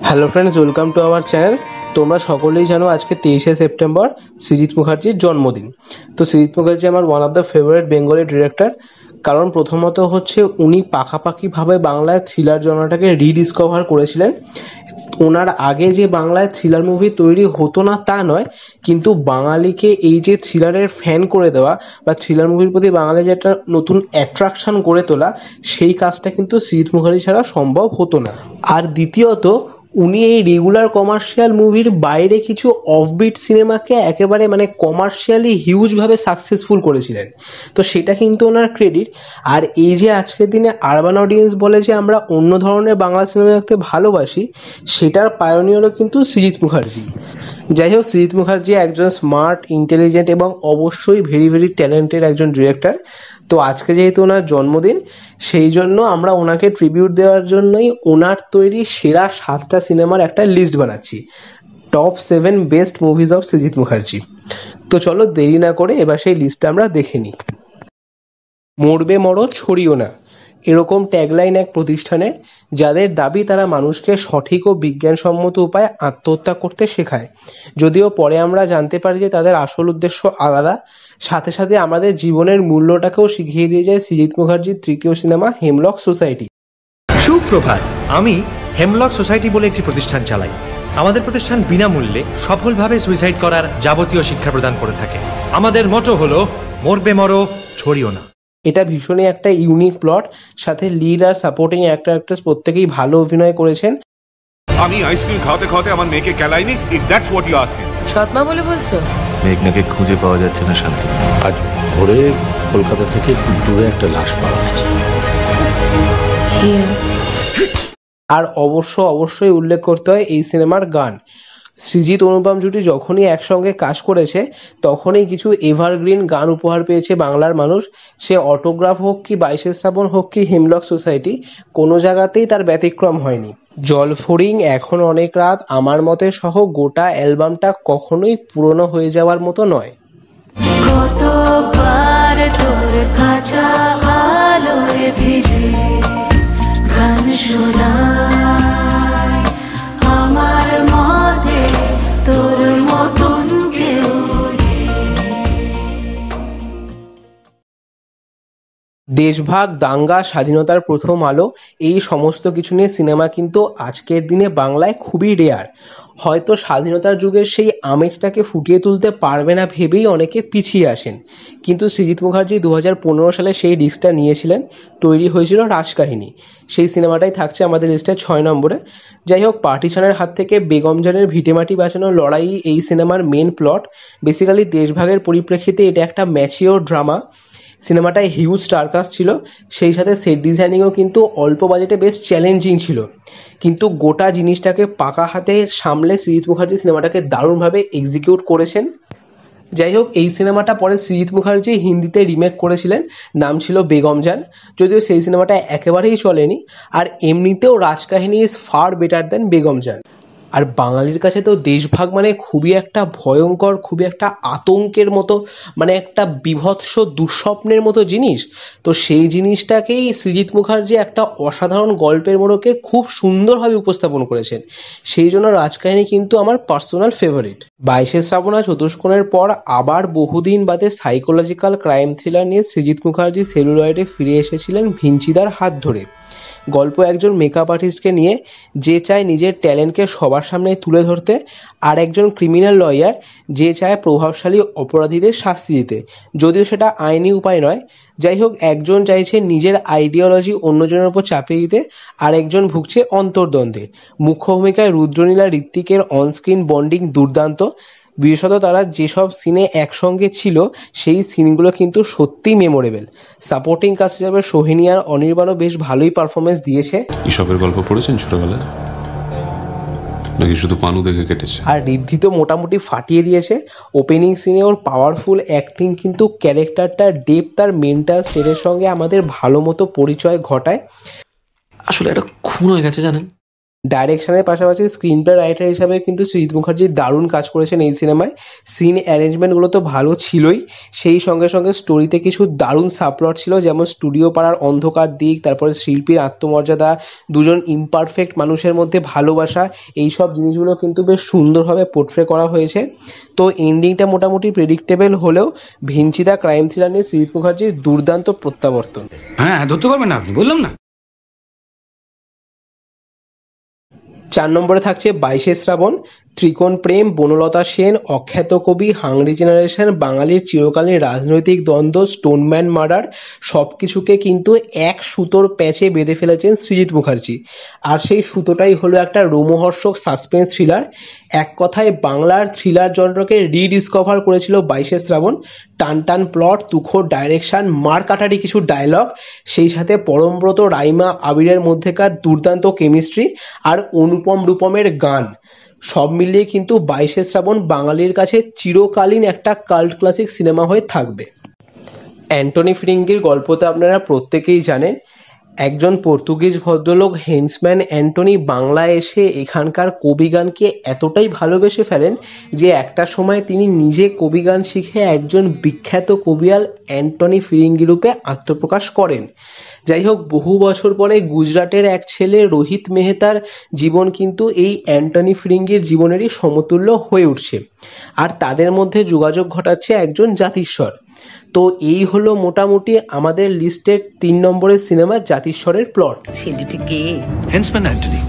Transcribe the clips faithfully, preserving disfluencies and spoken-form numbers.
Hello friends, welcome to our channel. তোমরা সকলেই জানো আজকে তেইশে সেপ্টেম্বর সৃজিত মুখার্জির জন্মদিন। তো সৃজিত মুখার্জি আমার one of the favourite Bengali director. কারণ প্রথমত হচ্ছে উনি পাকাপাকিভাবে বাংলায় থ্রিলার জনরাটাকে রিডিসকভার করেছিলেন। ওনার আগে যে বাংলায় থ্রিলার মুভি তৈরি হতো না তা নয়, কিন্তু বাঙালিকে এই যে থ্রিলারের ফ্যান করে দেওয়া বা থ্রিলার মুভির প্রতি বাঙালি যে একটা নতুন অ্যাট্রাকশন গড়ে তোলা, সেই কাজটা কিন্তু সৃজিত মুখার্জি ছাড়া সম্ভব হতো না। আর দ্বিতীয়ত, উনি এই রেগুলার কমার্শিয়াল মুভির বাইরে কিছু অফবিট সিনেমাকে একেবারে মানে কমার্শিয়ালি হিউজভাবে সাকসেসফুল করেছিলেন। তো সেটা কিন্তু ওনার ক্রেডিট। আর এই যে আজকের দিনে আরবান অডিয়েন্স বলে যে আমরা অন্য ধরনের বাংলা সিনেমা দেখতে ভালোবাসি, সেটার পায়োনিয়ারও কিন্তু সৃজিত মুখার্জি। যাই হোক, সৃজিত মুখার্জি একজন স্মার্ট, ইন্টেলিজেন্ট এবং অবশ্যই ভেরি ভেরি ট্যালেন্টেড একজন ডিরেক্টর। তো আজকে যেহেতু ওনার জন্মদিন, সেই জন্য আমরা ওনাকে ট্রিবিউট দেওয়ার জন্যই ওনার তৈরি সেরা সাতটা সিনেমার একটা লিস্ট বানাচ্ছি, top seven best movies of Srijit Mukherjee. তো চলো দেরি না করে এবার সেই লিস্টটা আমরা দেখে নিই। মরবে মরো ছড়িও না, এরকম ট্যাগলাইন এক প্রতিষ্ঠানের, যাদের দাবি তারা মানুষকে সঠিক ও বিজ্ঞানসম্মত উপায়ে আত্মহত্যা করতে শেখায়। যদিও পরে আমরা জানতে পারি যে তাদের আসল উদ্দেশ্য আলাদা। সাথে সাথে আমাদের জীবনের মূল্যটাকেও শিখিয়ে দিয়ে যায় সৃজিত মুখার্জির তৃতীয় সিনেমা হেমলক সোসাইটি। সুপ্রভাত, আমি হেমলক সোসাইটি বলে একটি প্রতিষ্ঠান চালাই। আমাদের প্রতিষ্ঠান বিনামূল্যে সফলভাবে সুইসাইড করার যাবতীয় শিক্ষা প্রদান করে থাকে। আমাদের মটো হলো মরবে মরো ছড়িও না। এটা ভীষণই একটা ইউনিক প্লট, সাথে লিড আর সাপোর্টিং অ্যাক্টর অ্যাক্ট্রেস প্রত্যেকেই ভালো অভিনয় করেছেন। আমি আইসক্রিম খাওয়াতে খাওয়াতে আমার মেয়েকে কেলাইনি, if that's what you asking. সৎমা বলে বলছো? মেঘনাকে খুঁজে পাওয়া যাচ্ছে না শান্ত। আজ ভোরে কলকাতা থেকে একটু দূরে একটা লাশ পাওয়া গেছে। আর অবশ্য অবশ্যই উল্লেখ করতে হয় এই সিনেমার গান। সৃজিত অনুপম জুটি যখনই একসঙ্গে কাজ করেছে, তখনই কিছু এভারগ্রিন গান উপহার পেয়েছে বাংলার মানুষ। সে অটোগ্রাফ হোক কি বাইশে শ্রাবণ হোক কি হেমলক সোসাইটি, কোনো জায়গাতেই তার ব্যতিক্রম হয়নি। জলফড়িং, এখন অনেক রাত, আমার মতে সহ গোটা অ্যালবামটা কখনোই পুরনো হয়ে যাওয়ার মতো নয়। কতবার তোর কাঁচা আলোয় ভিজে গান শোনায় আমার মতে তোর মতন কেউ। দেশভাগ, দাঙ্গা, স্বাধীনতার প্রথম আলো, এই সমস্ত কিছু নিয়ে সিনেমা কিন্তু আজকের দিনে বাংলায় খুবই রেয়ার। হয়তো স্বাধীনতার যুগের সেই আমেজটাকে ফুটিয়ে তুলতে পারবে না ভেবেই অনেকে পিছিয়ে আসেন, কিন্তু সৃজিত মুখার্জি দু হাজার পনেরো সালে সেই রিস্কটা নিয়েছিলেন। তৈরি হয়েছিল রাজকাহিনী, সেই সিনেমাটাই থাকছে আমাদের লিস্টে ছয় নম্বরে। যাই হোক, পার্টিশনের হাত থেকে বেগম জানের ভিটেমাটি বাঁচানোর লড়াই এই সিনেমার মেন প্লট। বেসিক্যালি দেশভাগের পরিপ্রেক্ষিতে এটা একটা ম্যাচিওর ড্রামা। সিনেমাটায় হিউজ স্টারকাস্ট ছিল, সেই সাথে সেট ডিজাইনিংও কিন্তু অল্প বাজেটে বেশ চ্যালেঞ্জিং ছিল। কিন্তু গোটা জিনিসটাকে পাকা হাতে সামলে সৃজিত মুখার্জি সিনেমাটাকে দারুণভাবে এক্সিকিউট করেছেন। যাই হোক, এই সিনেমাটা পরে সৃজিত মুখার্জি হিন্দিতে রিমেক করেছিলেন, নাম ছিল বেগম জান। যদিও সেই সিনেমাটা একেবারেই চলেনি। আর এমনিতেও Rajkahini is far better than Begum Jaan. আর বাঙালির কাছে তো দেশভাগ মানে খুবই একটা ভয়ঙ্কর, খুবই একটা আতঙ্কের মতো, মানে একটা বীভৎস দুঃস্বপ্নের মতো জিনিস। তো সেই জিনিসটাকেই সৃজিত মুখার্জি একটা অসাধারণ গল্পের মোড়কে খুব সুন্দরভাবে উপস্থাপন করেছেন। সেই জন্য রাজকাহিনী কিন্তু আমার পার্সোনাল ফেভারিট। বাইশে শ্রাবণা চতুষ্কোণের পর আবার বহুদিন বাদে সাইকোলজিক্যাল ক্রাইম থ্রিলার নিয়ে সৃজিত মুখার্জি সেলুলয়েডে ফিরে এসেছিলেন ভিঞ্চিদার হাত ধরে। গল্প একজন মেকআপ আর্টিস্টকে নিয়ে, যে চায় নিজের ট্যালেন্টকে সবার সামনে তুলে ধরতে, আর একজন ক্রিমিনাল লয়ার যে চায় প্রভাবশালী অপরাধীদের শাস্তি দিতে, যদিও সেটা আইনি উপায় নয়। যাই হোক, একজন চাইছে নিজের আইডিওলজি অন্যজনের উপর চাপিয়ে দিতে, আর একজন ভুগছে অন্তর্দ্বন্দ্বে। মুখ্য ভূমিকায় রুদ্রনীলা ঋত্বিকের অনস্ক্রিন বন্ডিং দুর্দান্ত। বিশেষত তারা যেসব সিনে একসঙ্গে ছিল সেই সিনগুলো কিন্তু সত্যিই মেমোরেবল। সাপোর্টিং কাস্ট হিসাবে সোহিনী আর অনির্বাণও বেশ ভালোই পারফরমেন্স দিয়েছে। এসবের গল্প পড়েছেন ছোটবেলায় নাকি শুধু পানু দেখে কেটেছে? আর ঋদ্ধি তো মোটামুটি ফাটিয়ে দিয়েছে। ওপেনিং সিনে ওর পাওয়ারফুল অ্যাক্টিং কিন্তু ক্যারেক্টারটা ডেপথ আর মেন্টাল স্টেটের সঙ্গে আমাদের ভালো মতো পরিচয় ঘটায়। আসলে একটা খুন হয়ে গেছে জানেন। ডাইরেকশনের পাশাপাশি স্ক্রিন প্লে রাইটার হিসাবে কিন্তু সৃজিত মুখার্জি দারুণ কাজ করেছেন এই সিনেমায়। সিন অ্যারেঞ্জমেন্টগুলো তো ভালো ছিলই, সেই সঙ্গে সঙ্গে স্টোরিতে কিছু দারুণ সাবপ্লট ছিল, যেমন স্টুডিও পাড়ার অন্ধকার দিক, তারপরে শিল্পীর আত্মমর্যাদা, দুজন ইমপারফেক্ট মানুষের মধ্যে ভালোবাসা, এইসব জিনিসগুলো কিন্তু বেশ সুন্দরভাবে পোর্ট্রে করা হয়েছে। তো এন্ডিংটা মোটামুটি প্রেডিক্টেবল হলেও ভিঞ্চিদা ক্রাইম থ্রিলার নিয়ে সৃজিত মুখার্জির দুর্দান্ত প্রত্যাবর্তন। হ্যাঁ ধরতে পারবেন না আপনি, বললাম না। চার নম্বরে থাকছে বাইশে শ্রাবণ, ত্রিকোণ প্রেম, বনলতা সেন, অখ্যাত কবি, হাংরি জেনারেশন, বাঙালির চিরকালীন রাজনৈতিক দ্বন্দ্ব, স্টোনম্যান মার্ডার, সব কিছুকে কিন্তু এক সুতোর প্যাচে বেঁধে ফেলেছেন সৃজিত মুখার্জি। আর সেই সুতোটাই হলো একটা রোমহর্ষক সাসপেন্স থ্রিলার। এক কথায় বাংলার থ্রিলার জনরাকে রিডিসকভার করেছিল বাইশে শ্রাবণ। টান টান প্লট, তুখোড় ডাইরেকশন, মার কাটারি কিছু ডায়লগ, সেই সাথে পরমব্রত, রাইমা, আবিরের মধ্যেকার দুর্দান্ত কেমিস্ট্রি আর অনুপম রূপমের গান, সব মিলিয়ে কিন্তু বাইশে শ্রাবণ বাঙালির কাছে চিরকালীন একটা কাল্ট ক্লাসিক সিনেমা হয়ে থাকবে। অ্যান্টনি ফিরিঙ্গির গল্পতে আপনারা প্রত্যেকেই জানেন। একজন পর্তুগিজ ভদ্রলোক হেন্সম্যান অ্যান্টনি বাংলায় এসে এখানকার কবিগানকে এতটাই ভালোবেসে ফেলেন যে একটা সময় তিনি নিজে কবিগান শিখে একজন বিখ্যাত কবিয়াল অ্যান্টনি ফিরিঙ্গি রূপে আত্মপ্রকাশ করেন। যাই হোক, বহু বছর পরে গুজরাটের এক ছেলে রোহিত মেহতার জীবন কিন্তু এই অ্যান্টনি ফিরিঙ্গির জীবনেরই সমতুল্য হয়ে উঠছে, আর তাদের মধ্যে যোগাযোগ ঘটাচ্ছে একজন জাতিস্বর। তো এই হলো মোটামুটি আমাদের লিস্টের তিন নম্বরের সিনেমা জাতিস্বরের প্লট। ছেলেটিকে হেন্সম্যান অ্যান্টনি।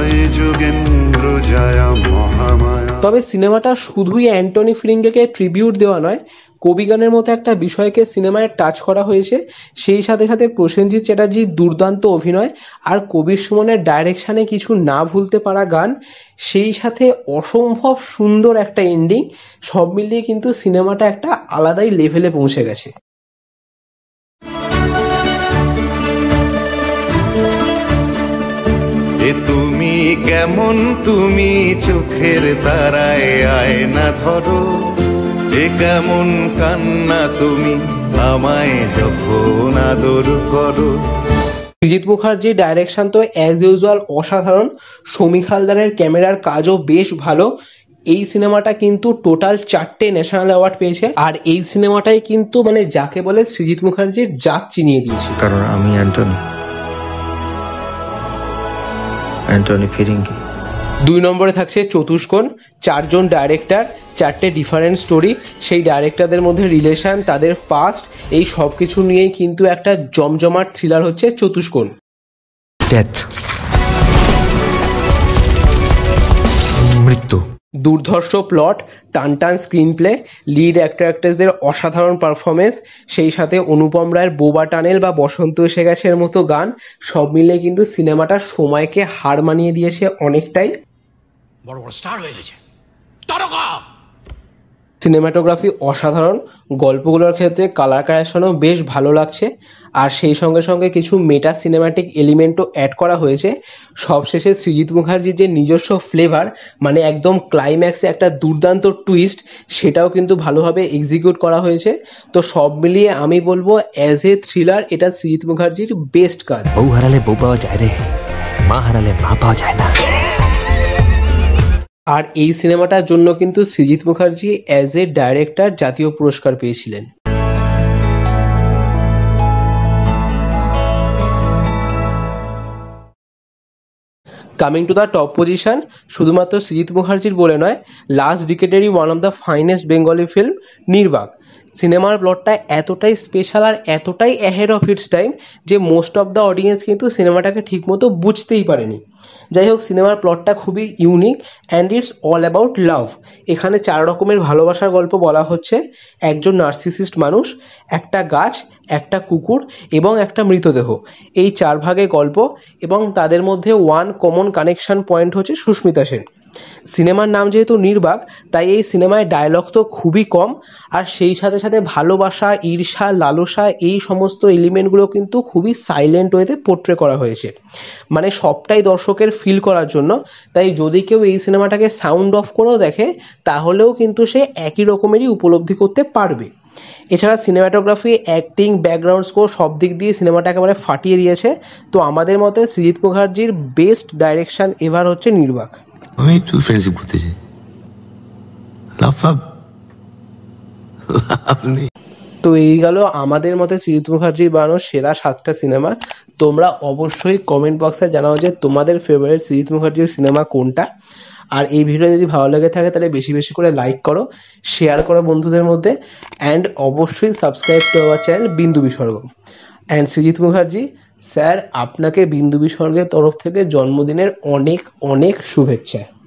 তবে সিনেমাটা শুধুই অ্যান্টনি ফিরিঙ্গিকে ট্রিবিউট দেওয়া নয়, কবিগানের মতো একটা বিষয়কে সিনেমায় টাচ করা হয়েছে। সেই সাথে সাথে প্রসেনজিৎ চ্যাটার্জির দুর্দান্ত অভিনয় আর কবির সুমনের ডাইরেকশানে কিছু না ভুলতে পারা গান, সেই সাথে অসম্ভব সুন্দর একটা এন্ডিং, সব মিলিয়ে কিন্তু সিনেমাটা একটা আলাদাই লেভেলে পৌঁছে গেছে। তুমি কেমন, তুমি চোখের তারায় আয়না ধরো, এ কেমন কান্না তুমি আমায় যখন আদর করো। সৃজিত মুখার্জির ডাইরেকশন তো অ্যাজ ইউজুয়াল অসাধারণ, সমীক হালদারের ক্যামেরার কাজও বেশ ভালো। এই সিনেমাটা কিন্তু টোটাল চারটে ন্যাশনাল অ্যাওয়ার্ড পেয়েছে, আর এই সিনেমাটাই কিন্তু মানে যাকে বলে সৃজিত মুখার্জির জাত চিনিয়ে দিয়েছে। কারণ আমি অ্যান্টনি, অ্যান্টনি ফিরিঙ্গি। দুই নম্বরে থাকছে চতুষ্কোণ, চারজন ডাইরেক্টর, চারটে ডিফারেন্ট স্টোরি, সেই ডাইরেক্টরদের মধ্যে রিলেশন, তাদের পাস্ট, এই সব কিছু নিয়েই কিন্তু একটা জমজমাট থ্রিলার হচ্ছে চতুষ্কোণ। ডেথ, মৃত্যু। দুর্ধর্ষ প্লট, টান টান স্ক্রিন প্লে, লিড অ্যাক্টর অ্যাক্ট্রেসদের অসাধারণ পারফরমেন্স, সেই সাথে অনুপম রায়ের বোবা টানেল বা বসন্ত এসে গেছে এর মতো গান, সব মিলে কিন্তু সিনেমাটা সময়কে হার মানিয়ে দিয়েছে অনেকটাই। বড় বড় স্টার হয়ে গেছে, তারকা। সিনেমাটোগ্রাফি অসাধারণ, গল্পগুলোর ক্ষেত্রে কালার কারেকশনও বেশ ভালো লাগছে, আর সেই সঙ্গে সঙ্গে কিছু মেটা সিনেম্যাটিক এলিমেন্টও অ্যাড করা হয়েছে। সবশেষে সৃজিত মুখার্জির যে নিজস্ব ফ্লেভার, মানে একদম ক্লাইম্যাক্সে একটা দুর্দান্ত টুইস্ট, সেটাও কিন্তু ভালোভাবে এক্সিকিউট করা হয়েছে। তো সব মিলিয়ে আমি বলবো অ্যাজ এ থ্রিলার এটা সৃজিত মুখার্জির বেস্ট কাজ। বউ হারালে বউ পাওয়া যায় রে, মা হারালে মা পাওয়া যায় না। আর এই সিনেমাটার জন্য কিন্তু Srijit Mukherjee as a director জাতীয় পুরস্কার পেয়েছিলেন। Coming to the top position, শুধুমাত্র সৃজিত মুখার্জির বলে নয়, লাস্ট ডিকেডেরই one of the finest Bengali film Nirbaak. সিনেমার প্লটটা এতটাই স্পেশাল আর এতটাই অ্যাহেড অফ ইটস টাইম যে মোস্ট অফ দ্য অডিয়েন্স কিন্তু সিনেমাটাকে ঠিকমতো বুঝতেই পারেনি। যাই হোক, সিনেমার প্লটটা খুবই unique and it's all about love. এখানে চার রকমের ভালোবাসার গল্প বলা হচ্ছে। একজন নার্সিসিস্ট মানুষ, একটা গাছ, একটা কুকুর এবং একটা মৃতদেহ, এই চার ভাগে গল্প, এবং তাদের মধ্যে ওয়ান কমন কানেকশন পয়েন্ট হচ্ছে সুস্মিতা সেন। সিনেমার নাম যেহেতু নির্বাক, তাই এই সিনেমায় ডায়লগ তো খুবই কম, আর সেই সাথে সাথে ভালোবাসা, ঈর্ষা, লালসা, এই সমস্ত এলিমেন্টগুলো কিন্তু খুবই সাইলেন্ট ওয়েতে পোর্ট্রে করা হয়েছে, মানে সবটাই দর্শকের ফিল করার জন্য। তাই যদি কেউ এই সিনেমাটাকে সাউন্ড অফ করেও দেখে, তাহলেও কিন্তু সে একই রকমেরই উপলব্ধি করতে পারবে। এছাড়া সিনেমাটোগ্রাফি, অ্যাক্টিং, ব্যাকগ্রাউন্ড স্কোর সব দিক দিয়ে সিনেমাটা একেবারে ফাটিয়ে দিয়েছে। তো আমাদের মতে সৃজিত মুখার্জির বেস্ট ডাইরেকশন এভার হচ্ছে নির্বাক। আমি একটু ফ্রেন্ডশিপ করতে চাই, লাভ ফাভ লাভ নেই। তো এই গেল আমাদের মতে সৃজিত মুখার্জির বানানো সেরা সাতটা সিনেমা। তোমরা অবশ্যই কমেন্ট বক্সে জানাও যে তোমাদের ফেভারিট সৃজিত মুখার্জির সিনেমা কোনটা। আর এই ভিডিও যদি ভালো লেগে থাকে তাহলে বেশি বেশি করে লাইক করো, শেয়ার করো বন্ধুদের মধ্যে, অ্যান্ড অবশ্যই সাবস্ক্রাইব টু আওয়ার চ্যানেল বিন্দু বিসর্গ। অ্যান্ড সৃজিত মুখার্জি স্যার, আপনাকে বিন্দু বিসর্গের তরফ থেকে জন্মদিনের অনেক অনেক শুভেচ্ছা।